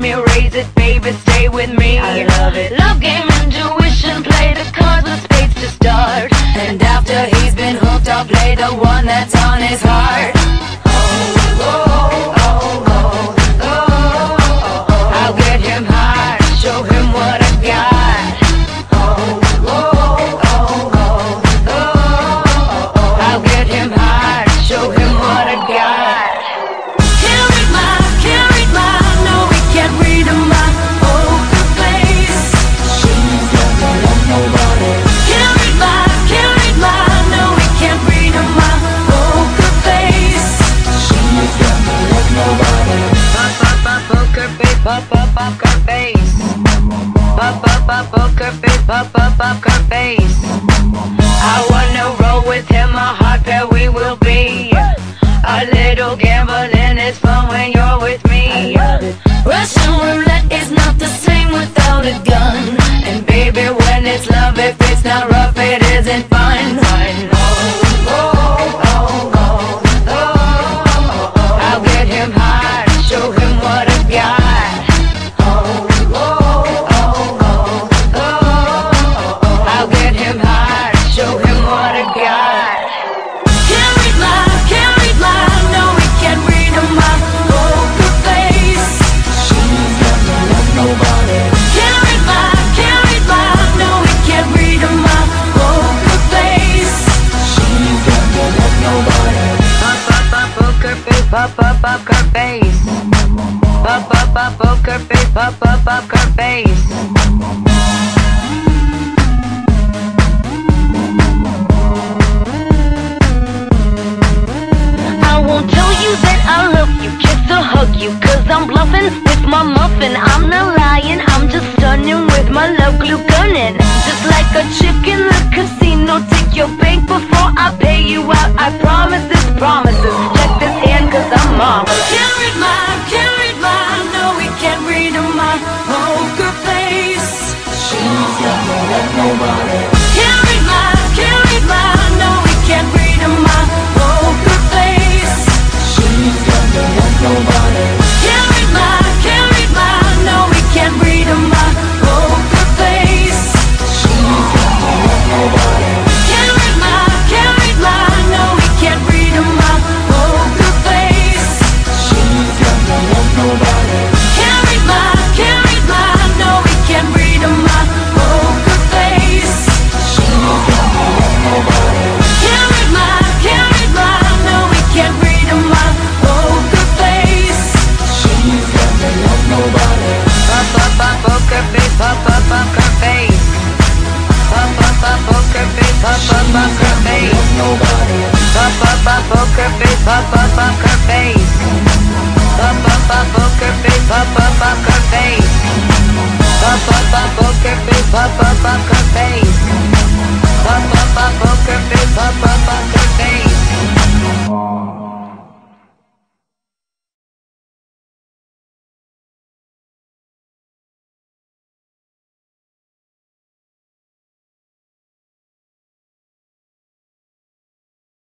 me, raise it, baby, stay with me. I love it. Love game, intuition, play the cards with spades to start. And after he's been hooked, I'll play the one that's on his heart. I'll get him high, show him what I got. I'll get him high, show him what I got. Can't read my, no, we can't read my poker face. She's got me like nobody. Can't read my, no, we can't read my poker face. She's got me like nobody. Poker face, poker face. Poker face, poker face. I wanna roll with him, a hot pair we will be. A little gambling is fun when you're with me. Russian roulette is not the same without a gun. And baby, when it's love, if it's not rough, it isn't fun. I'll get him high, show him what I got. I'll get him high, show him what I got. Can't read my, no, we can't read my poker face. She's got me like nobody. Can't read my, no, we can't read my poker face. She's got me like nobody. Poker face, poker face. Poker face, poker face. I won't tell you that I love you, kiss or hug you, cause I'm bluffing with my muffin. I'm not lying, I'm just stunning with my love glue gunning. Just like a chick in the casino, take your bank before I pay you out. I promise this promises, check this hand cause I'm marvelous. Can't read my, no, we can't read my poker face. She's got me like nobody. Can't read my, no, we can't read my poker face. She's got me like nobody. Can't read my, no, we can't read my poker face. She's got me like nobody. Can't read my, no, we can't read my poker face. She's got me like nobody. Can't read my, no, we can't read my poker face. She's got me like nobody. Can't read my, no, we can't read my poker face. She's got me like nobody. Poker face, poker face. Poker face, poker face. Nobody. Poker face, poker face. Poker face, poker face. Poker face, poker face. Poker face, poker face.